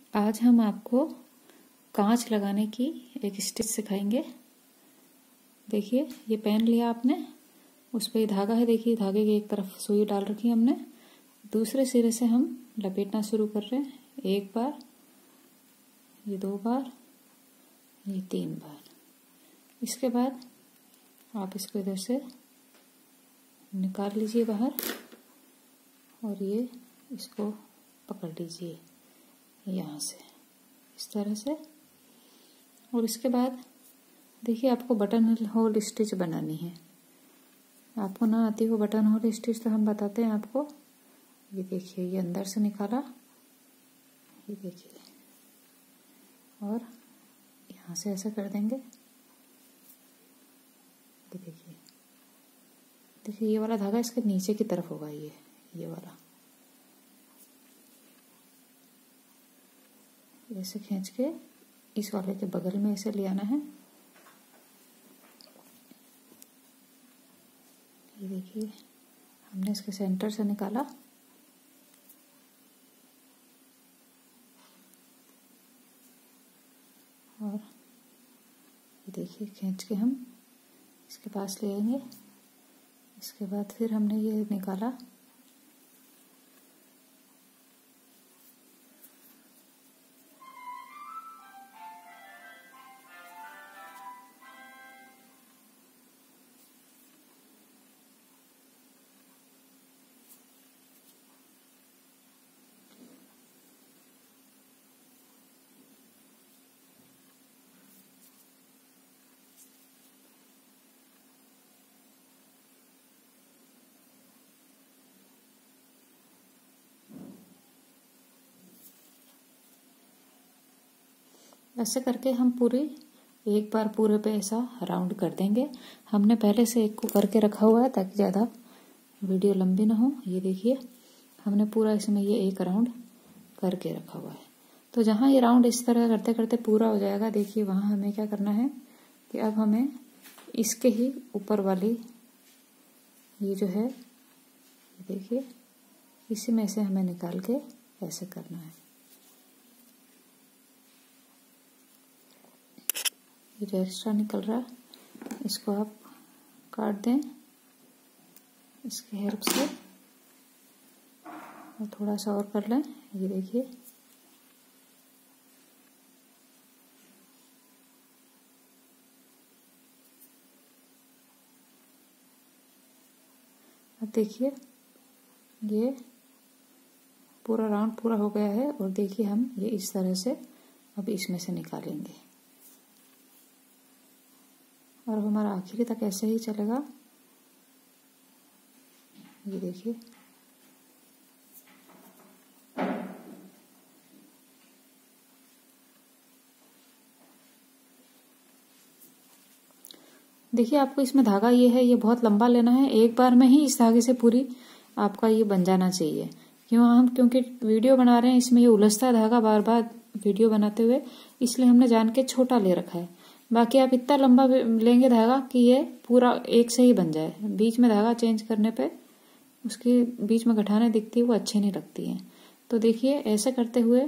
आज हम आपको कांच लगाने की एक स्टिच सिखाएंगे। देखिए ये पेन लिया आपने, उस पर धागा है। देखिए धागे की एक तरफ सुई डाल रखी है हमने, दूसरे सिरे से हम लपेटना शुरू कर रहे हैं। एक बार, ये 2 बार, ये 3 बार। इसके बाद आप इसको इधर से निकाल लीजिए बाहर और ये इसको पकड़ लीजिए यहाँ से इस तरह से। और इसके बाद देखिए आपको बटन होल स्टिच बनानी है। आपको ना आती हो बटन होल स्टिच तो हम बताते हैं आपको। ये देखिए ये अंदर से निकाला, ये देखिए, और यहाँ से ऐसा कर देंगे। ये देखिए, देखिए ये वाला धागा इसके नीचे की तरफ होगा, ये वाला ऐसे खींच के इस वाले के बगल में ऐसे ले आना है। ये देखिए हमने इसके सेंटर से निकाला और ये देखिए खींच के हम इसके पास ले आएंगे। इसके बाद फिर हमने ये निकाला, ऐसे करके हम एक बार पूरे पे ऐसा राउंड कर देंगे। हमने पहले से एक को करके रखा हुआ है ताकि ज़्यादा वीडियो लंबी ना हो। ये देखिए हमने पूरा इसमें ये एक राउंड करके रखा हुआ है। तो जहाँ ये राउंड इस तरह करते करते पूरा हो जाएगा, देखिए वहाँ हमें क्या करना है कि अब हमें इसके ही ऊपर वाली ये जो है, ये देखिए इसी में से हमें निकाल के ऐसे करना है। ये जो एक्स्ट्रा निकल रहा है इसको आप काट दें इसकी हेल्प से और थोड़ा सा और कर लें। ये देखिए अब देखिए ये पूरा राउंड पूरा हो गया है। और देखिए हम ये इस तरह से अब इसमें से निकालेंगे और हमारा आखिरी तक ऐसे ही चलेगा। ये देखिए देखिए आपको इसमें धागा ये है, ये बहुत लंबा लेना है। एक बार में ही इस धागे से पूरी आपका ये बन जाना चाहिए। क्योंकि वीडियो बना रहे हैं, इसमें ये उलझता है धागा बार बार वीडियो बनाते हुए, इसलिए हमने जान के छोटा ले रखा है। बाकी आप इतना लंबा लेंगे धागा कि ये पूरा एक से ही बन जाए। बीच में धागा चेंज करने पे उसके बीच में गठाने दिखती है, वो अच्छी नहीं लगती है। तो देखिए ऐसे करते हुए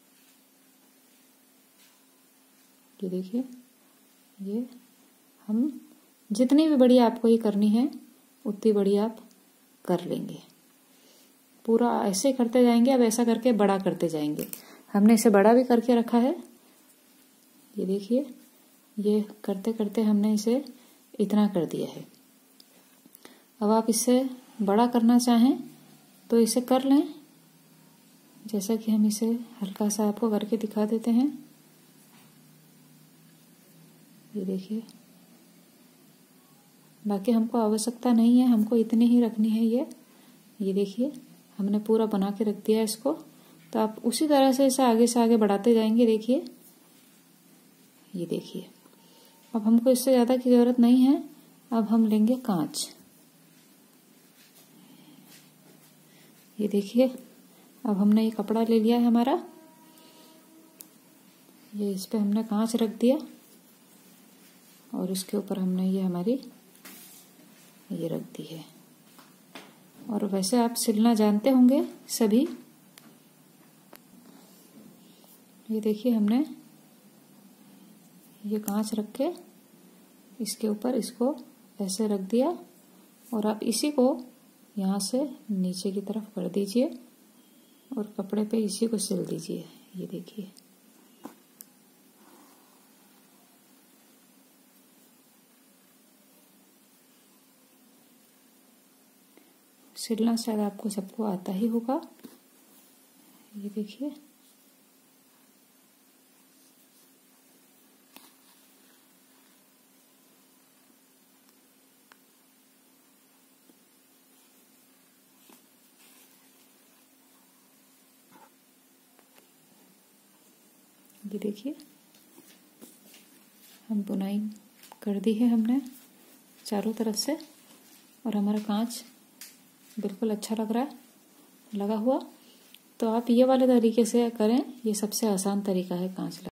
ये देखिए ये हम जितनी भी बड़ी आपको ये करनी है उतनी बड़ी आप कर लेंगे। पूरा ऐसे करते जाएंगे। अब ऐसा करके बड़ा करते जाएंगे। हमने इसे बड़ा भी करके रखा है। ये देखिए ये करते करते हमने इसे इतना कर दिया है। अब आप इससे बड़ा करना चाहें तो इसे कर लें, जैसा कि हम इसे हल्का सा आपको करके दिखा देते हैं। ये देखिए बाकी हमको आवश्यकता नहीं है, हमको इतनी ही रखनी है ये देखिए हमने पूरा बना के रख दिया इसको। तो आप उसी तरह से इसे आगे से आगे बढ़ाते जाएंगे। देखिए ये देखिए अब हमको इससे ज़्यादा की ज़रूरत नहीं है। अब हम लेंगे कांच। ये देखिए अब हमने ये कपड़ा ले लिया है हमारा, ये इस पे हमने कांच रख दिया और इसके ऊपर हमने ये हमारी ये रख दी है। और वैसे आप सिलना जानते होंगे सभी, ये देखिए हमने ये कांच रख के इसके ऊपर इसको ऐसे रख दिया और आप इसी को यहाँ से नीचे की तरफ कर दीजिए और कपड़े पे इसी को सिल दीजिए। ये देखिए सिलना शायद आपको सबको आता ही होगा। ये देखिए ये देखिए हम बुनाई कर दी है हमने चारों तरफ से और हमारा कांच बिल्कुल अच्छा लग रहा है लगा हुआ। तो आप ये वाले तरीके से करें, ये सबसे आसान तरीका है कांच